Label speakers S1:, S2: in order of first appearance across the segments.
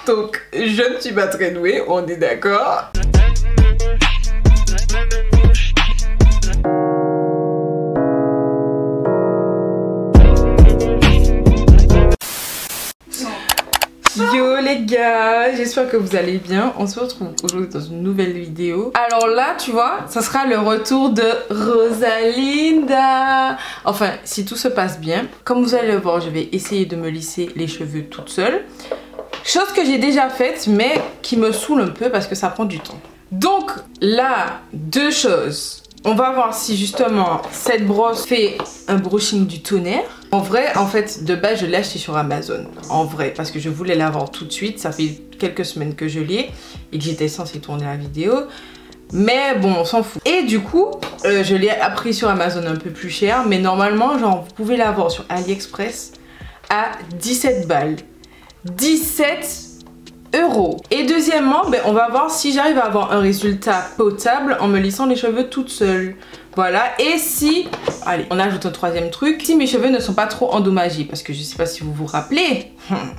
S1: Donc, je ne suis pas très douée, on est d'accord. Yo les gars, j'espère que vous allez bien. On se retrouve aujourd'hui dans une nouvelle vidéo. Alors là, tu vois, ça sera le retour de Rosalinda. Enfin, si tout se passe bien, comme vous allez le voir, je vais essayer de me lisser les cheveux toute seule. Chose que j'ai déjà faite, mais qui me saoule un peu parce que ça prend du temps. Donc là, deux choses. On va voir si justement cette brosse fait un brushing du tonnerre. En vrai, en fait, de base, je l'ai acheté sur Amazon. En vrai, parce que je voulais l'avoir tout de suite. Ça fait quelques semaines que je l'ai et que j'étais censée tourner la vidéo. Mais bon, on s'en fout. Et du coup, je l'ai appris sur Amazon un peu plus cher. Mais normalement, genre, vous pouvez l'avoir sur AliExpress à 17 balles. 17 €. Et deuxièmement, ben, on va voir si j'arrive à avoir un résultat potable en me lissant les cheveux toute seule. Voilà, et si... Allez, on ajoute un troisième truc. Si mes cheveux ne sont pas trop endommagés, parce que je sais pas si vous vous rappelez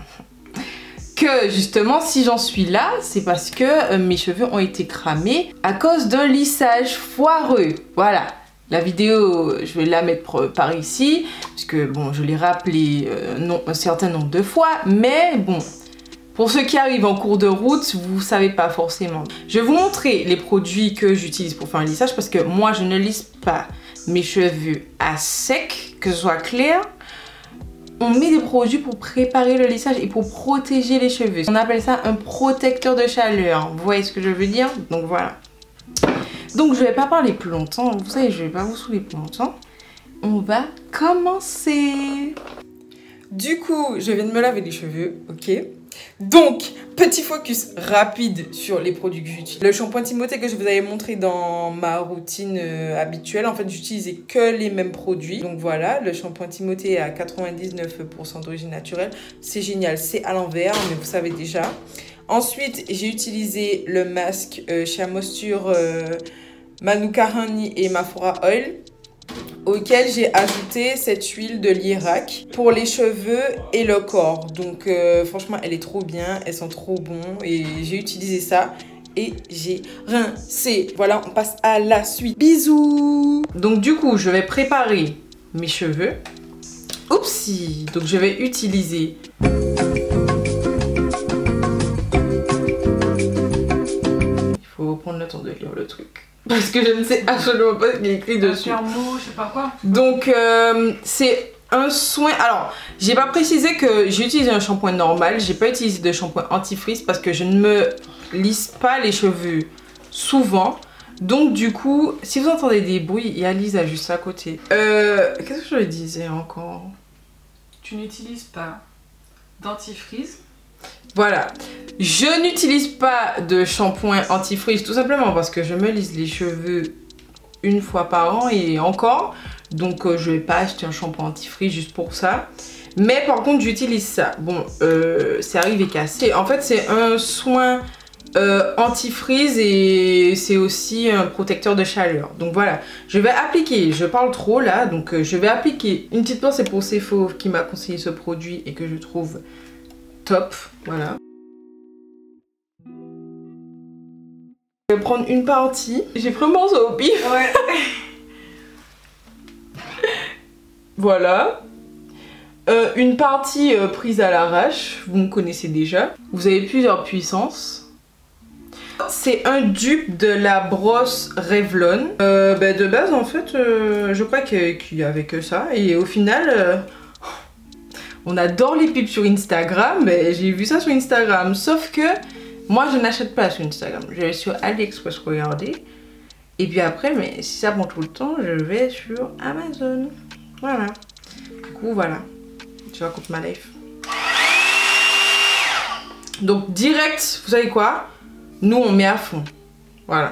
S1: que justement, si j'en suis là, c'est parce que mes cheveux ont été cramés à cause d'un lissage foireux. Voilà. La vidéo, je vais la mettre par ici, parce que bon, je l'ai rappelé un certain nombre de fois, mais bon... Pour ceux qui arrivent en cours de route, vous savez pas forcément. Je vais vous montrer les produits que j'utilise pour faire un lissage parce que moi je ne lisse pas mes cheveux à sec, que ce soit clair. On met des produits pour préparer le lissage et pour protéger les cheveux. On appelle ça un protecteur de chaleur. Vous voyez ce que je veux dire? Donc voilà. Donc je vais pas parler plus longtemps. Vous savez, je vais pas vous saouler plus longtemps. On va commencer. Du coup, je viens de me laver les cheveux, ok? Donc, petit focus rapide sur les produits que j'utilise. Le shampoing Timothée que je vous avais montré dans ma routine habituelle, en fait, j'utilisais que les mêmes produits. Donc voilà, le shampoing Timothée est à 99% d'origine naturelle. C'est génial, c'est à l'envers, mais vous savez déjà. Ensuite, j'ai utilisé le masque chez Amosture Manuka Honey et Mafora Oil, auquel j'ai ajouté cette huile de lilac pour les cheveux et le corps. Donc franchement, elle est trop bien, elles sont trop bons et j'ai utilisé ça et j'ai rincé. Voilà, on passe à la suite. Bisous. Donc du coup, je vais préparer mes cheveux. Oupsie. Donc je vais utiliser... Il faut prendre le temps de lire le truc. Parce que je ne sais absolument pas ce qu'il est écrit dessus.
S2: Je sais pas quoi.
S1: Donc, c'est un soin... Alors, j'ai pas précisé que j'ai utilisé un shampoing normal. J'ai pas utilisé de shampoing anti-frizz parce que je ne me lisse pas les cheveux souvent. Donc, du coup, si vous entendez des bruits, il y a Lisa juste à côté. Qu'est-ce que je disais encore?
S2: Tu n'utilises pas dentifrice.
S1: Voilà, je n'utilise pas de shampoing anti-frizz tout simplement parce que je me lisse les cheveux une fois par an et encore. Donc je vais pas acheter un shampoing anti-frizz juste pour ça. Mais par contre j'utilise ça. Bon, c'est arrivé cassé. En fait c'est un soin anti-frizz et c'est aussi un protecteur de chaleur. Donc voilà, je vais appliquer, je parle trop là, donc je vais appliquer une petite pensée pour Sephora qui m'a conseillé ce produit et que je trouve... top, voilà. Je vais prendre une partie. J'ai vraiment ça au pif.
S2: Ouais.
S1: Voilà. Une partie prise à l'arrache. Vous me connaissez déjà. Vous avez plusieurs puissances. C'est un dupe de la brosse Revlon. De base, en fait, je crois qu'il y avait que ça. Et au final... on adore les pubs sur Instagram, mais j'ai vu ça sur Instagram. Sauf que moi, je n'achète pas sur Instagram. Je vais sur AliExpress regarder. Et puis après, mais si ça prend tout le temps, je vais sur Amazon. Voilà. Du coup, voilà. Je raconte ma life. Donc, direct, vous savez quoi? Nous, on met à fond. Voilà.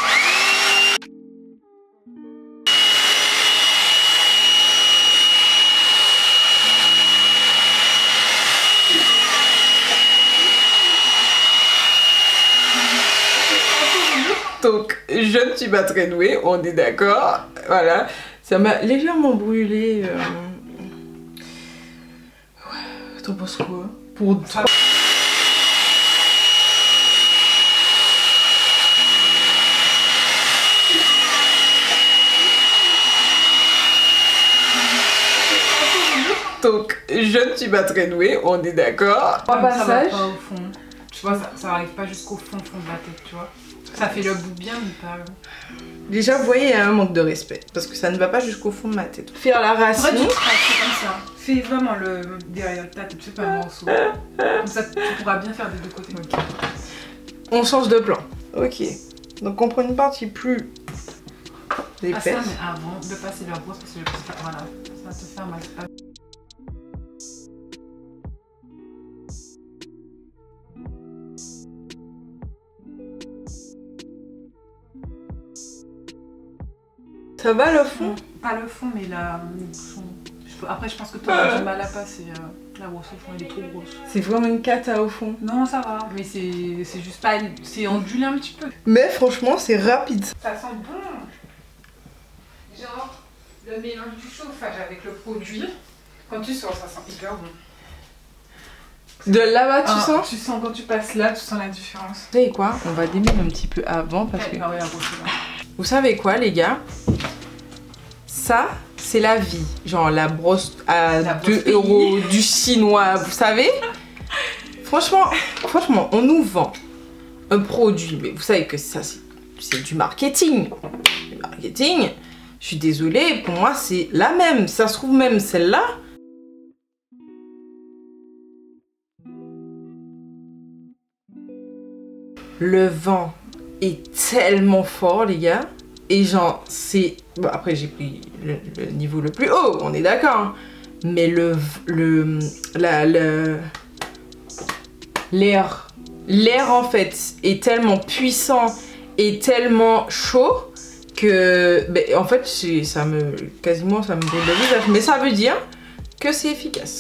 S1: Donc, je ne suis pas très douée, on est d'accord. Voilà, ça m'a légèrement brûlé. Ouais, t'en penses quoi? Pour... Donc, je ne suis pas très douée, on est d'accord.
S2: Ça va pas au fond. Tu vois, ça arrive pas jusqu'au fond de la tête, tu vois. Ça fait le bout bien, mais pas...
S1: Déjà, vous voyez, il y a un manque de respect. Parce que ça ne va pas jusqu'au fond de ma tête. Faire la racine.
S2: Tu fais comme ça. Fais vraiment le derrière ta tête, fais pas un morceau. Comme ça, tu pourras bien faire des deux côtés. Okay.
S1: On change de plan. Ok. Donc, on prend une partie plus épaisse.
S2: Ah, ça, mais avant de passer la brosse, parce que voilà, ça va te faire mal.
S1: Ça va le fond?
S2: Pas le fond, mais le bouchon. Après, je pense que tu auras du mal à passer. La brosse au fond, elle est trop grosse.
S1: C'est vraiment une cata au fond.
S2: Non, ça va. Mais c'est juste pas... C'est ondulé un petit peu.
S1: Mais franchement, c'est rapide.
S2: Ça sent bon. Genre, le mélange du chauffage avec le produit. Quand tu sors, ça sent hyper bon.
S1: De là-bas, tu sens?
S2: Tu sens quand tu passes là, tu sens la différence.
S1: Vous savez quoi? On va démêler un petit peu avant parce que... Vous savez quoi, les gars? Ça, c'est la vie. Genre la brosse à 2 € du chinois, vous savez? Franchement, on nous vend un produit. Mais vous savez que ça, c'est du marketing. Du marketing, je suis désolée, pour moi, c'est la même. Ça se trouve même celle-là. Le vent est tellement fort, les gars. Et genre, c'est... Bon, après, j'ai pris le niveau le plus haut, on est d'accord. Hein. Mais l'air, en fait, est tellement puissant et tellement chaud que... Ben, en fait, quasiment, ça me brûle le visage. Mais ça veut dire que c'est efficace.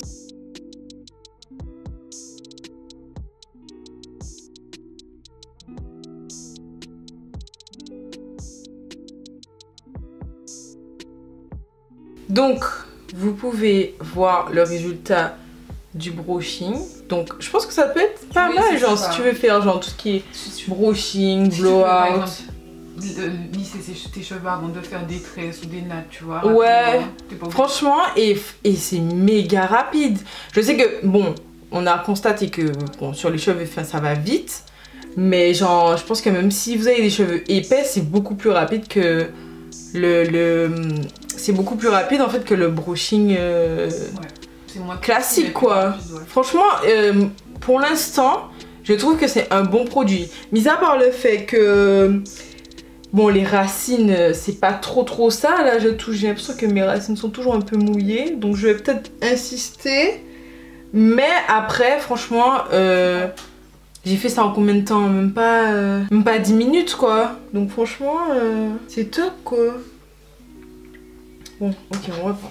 S1: Donc, vous pouvez voir le résultat du brushing. Donc, je pense que ça peut être pas mal, genre, si tu veux faire genre tout ce qui est brushing, blowout.
S2: Lisser tes cheveux avant de faire des tresses ou des nattes, tu vois.
S1: Ouais, franchement, et c'est méga rapide. Je sais que, bon, on a constaté que bon, sur les cheveux fins, ça va vite. Mais genre, je pense que même si vous avez des cheveux épais, c'est beaucoup plus rapide que c'est beaucoup plus rapide en fait que le brushing classique quoi. Rapide, ouais. Franchement, pour l'instant, je trouve que c'est un bon produit. Mis à part le fait que bon, les racines, c'est pas trop ça. Là, j'ai l'impression que mes racines sont toujours un peu mouillées, donc je vais peut-être insister. Mais après, franchement, j'ai fait ça en combien de temps? Même pas 10 minutes quoi. Donc franchement, c'est top quoi. Bon, ok, on reprend.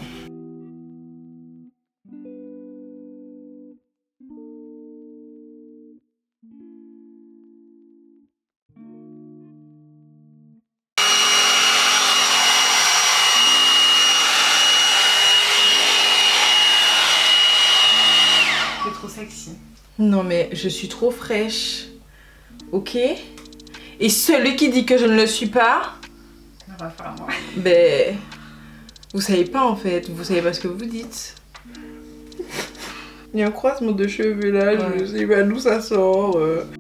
S2: C'est trop sexy.
S1: Non mais je suis trop fraîche. Ok? Et celui qui dit que je ne le suis pas,
S2: va falloir voir.
S1: Ben... Vous savez pas en fait, vous savez pas ce que vous dites. Il y a un croisement de cheveux là, ouais. Je sais pas d'où ça sort.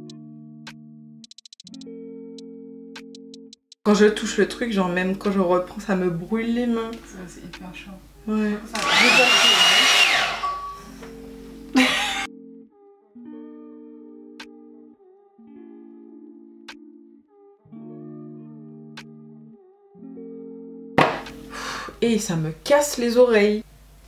S1: Quand je touche le truc, genre même quand je reprends, ça me brûle les mains.
S2: Ça c'est hyper chaud.
S1: Ouais. Et ça me casse les oreilles.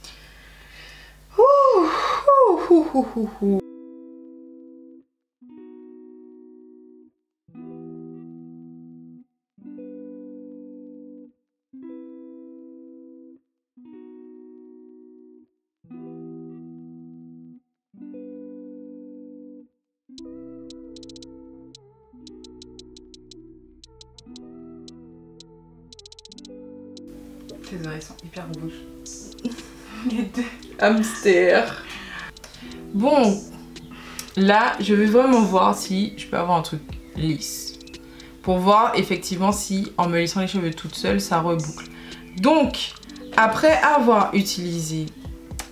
S2: Tes oreilles sont hyper rouges. Les deux.
S1: Hamster. Bon, là, je vais vraiment voir si je peux avoir un truc lisse. Pour voir effectivement si, en me lissant les cheveux toute seule, ça reboucle. Donc, après avoir utilisé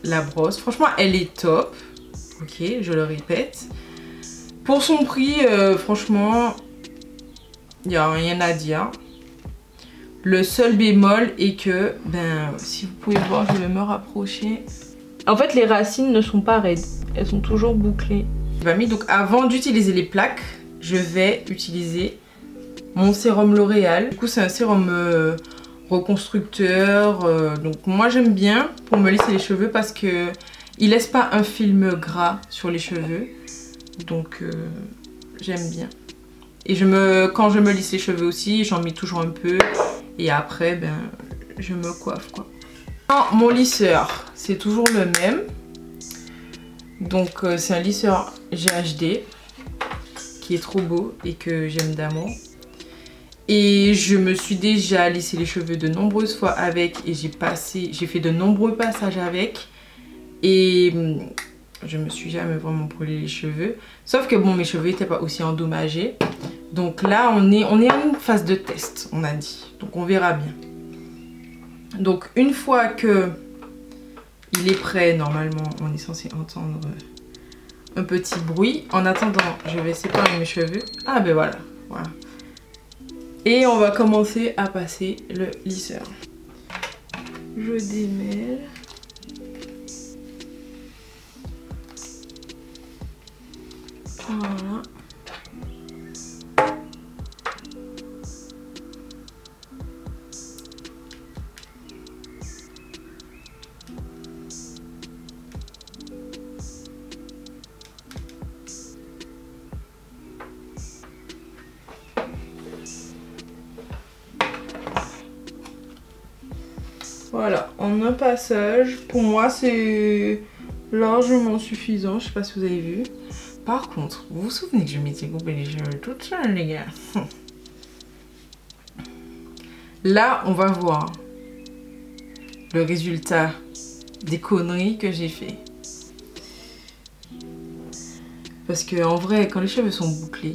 S1: la brosse. Franchement, elle est top. Ok, je le répète. Pour son prix, franchement, il n'y a rien à dire. Le seul bémol est que, ben, si vous pouvez voir, je vais me rapprocher. En fait, les racines ne sont pas raides. Elles sont toujours bouclées. Donc avant d'utiliser les plaques, je vais utiliser mon sérum L'Oréal. Du coup, c'est un sérum reconstructeur. Donc moi, j'aime bien pour me lisser les cheveux parce que il laisse pas un film gras sur les cheveux. Donc j'aime bien. Et quand je me lisse les cheveux aussi, j'en mets toujours un peu. Et après, ben, je me coiffe quoi. Mon lisseur, c'est toujours le même. Donc c'est un lisseur GHD qui est trop beau et que j'aime d'amour. Et je me suis déjà lissé les cheveux de nombreuses fois avec et j'ai fait de nombreux passages avec. Et je me suis jamais vraiment brûlé les cheveux. Sauf que bon, mes cheveux n'étaient pas aussi endommagés. Donc là, on est en une phase de test, on a dit. Donc on verra bien. Donc une fois que il est prêt, normalement, on est censé entendre un petit bruit. En attendant, je vais séparer mes cheveux. Ah ben voilà, voilà. Et on va commencer à passer le lisseur. Je démêle. Voilà. Voilà, en un passage, pour moi c'est largement suffisant, je sais pas si vous avez vu. Par contre, vous vous souvenez que je m'étais coupé les cheveux toute seule les gars. Là, on va voir le résultat des conneries que j'ai fait. Parce que en vrai, quand les cheveux sont bouclés,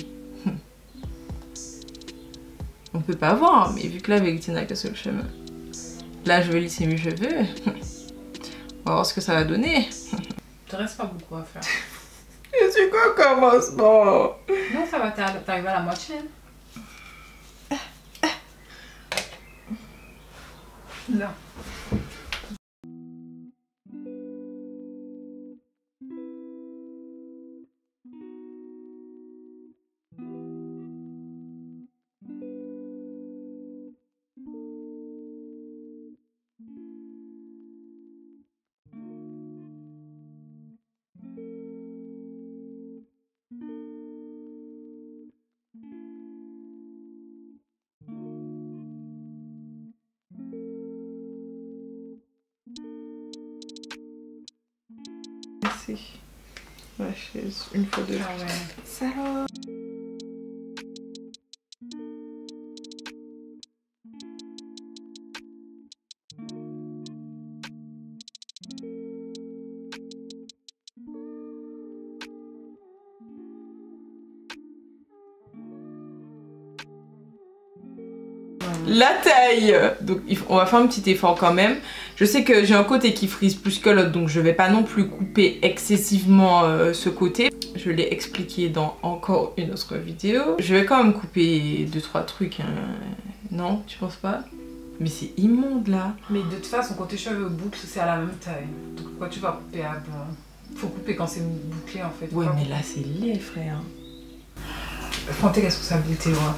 S1: on peut pas voir, mais vu que la vérité n'a qu'un seul chemin. Là, je vais lisser mes cheveux. On va voir ce que ça va donner.
S2: Il te reste pas beaucoup à faire.
S1: Je suis qu'au commencement.
S2: Non, ça va, t'arrives à la moitié. Non.
S1: Ma chaise, une fois deux.
S2: Ah ouais.
S1: Salaud. La taille, donc on va faire un petit effort quand même. Je sais que j'ai un côté qui frise plus que l'autre, donc je vais pas non plus couper excessivement ce côté. Je l'ai expliqué dans encore une autre vidéo. Je vais quand même couper 2-3 trucs, hein. Non, tu penses pas? Mais c'est immonde là.
S2: Mais de toute façon, quand tes cheveux bouclent, c'est à la même taille. Donc pourquoi tu vas couper à blanc? Faut couper quand c'est bouclé en fait.
S1: Ouais, mais là c'est laid, frère.
S2: Prends tes responsabilités, moi.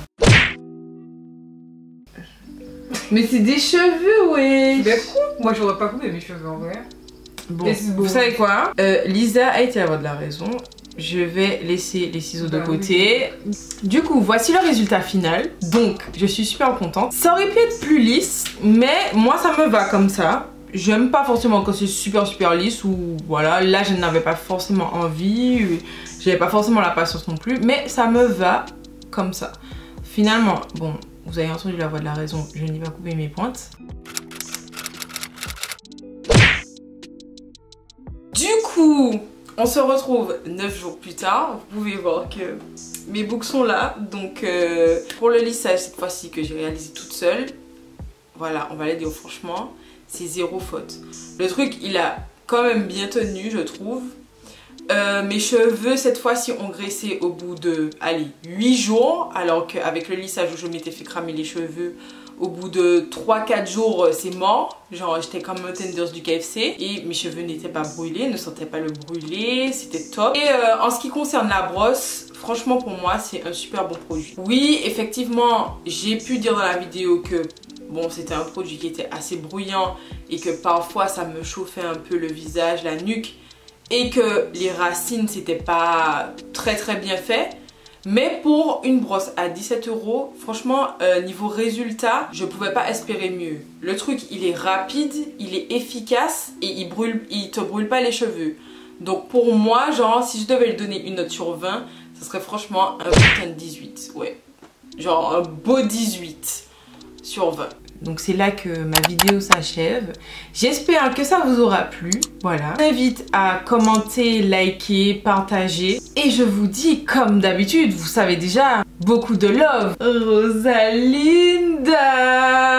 S1: Mais c'est des cheveux, ouais.
S2: Ben coupe. Moi, j'aurais pas coupé mes cheveux en vrai.
S1: Bon, vous savez quoi? Lisa a été avoir de la raison. Je vais laisser les ciseaux de côté. Oui. Du coup, voici le résultat final. Donc, je suis super contente. Ça aurait pu être plus lisse, mais moi, ça me va comme ça. J'aime pas forcément quand c'est super lisse ou voilà. Là, je n'avais pas forcément envie. J'avais pas forcément la patience non plus. Mais ça me va comme ça. Finalement, bon, vous avez entendu la voix de la raison. Je n'ai pas coupé mes pointes. Du coup, on se retrouve 9 jours plus tard. Vous pouvez voir que mes boucles sont là. Donc pour le lissage cette fois-ci que j'ai réalisé toute seule, voilà, on va aller dire franchement, c'est zéro faute. Le truc, il a quand même bien tenu, je trouve. Mes cheveux cette fois-ci ont graissé au bout de, allez, 8 jours, alors qu'avec le lissage où je m'étais fait cramer les cheveux, au bout de 3-4 jours c'est mort, genre j'étais comme un tenders du KFC et mes cheveux n'étaient pas brûlés, ne sentaient pas le brûlé, c'était top. Et en ce qui concerne la brosse, franchement pour moi c'est un super bon produit. Oui, effectivement j'ai pu dire dans la vidéo que bon, c'était un produit qui était assez bruyant et que parfois ça me chauffait un peu le visage, la nuque, et que les racines c'était pas très bien fait. Mais pour une brosse à 17 €, franchement niveau résultat je pouvais pas espérer mieux. Le truc il est rapide, il est efficace et il te brûle pas les cheveux. Donc pour moi genre si je devais lui donner une note sur 20, ce serait franchement un putain de 18. Ouais, genre un beau 18 sur 20. Donc c'est là que ma vidéo s'achève. J'espère que ça vous aura plu. Voilà. Je vous invite à commenter, liker, partager. Et je vous dis, comme d'habitude, vous savez déjà, beaucoup de love. Rosalinda!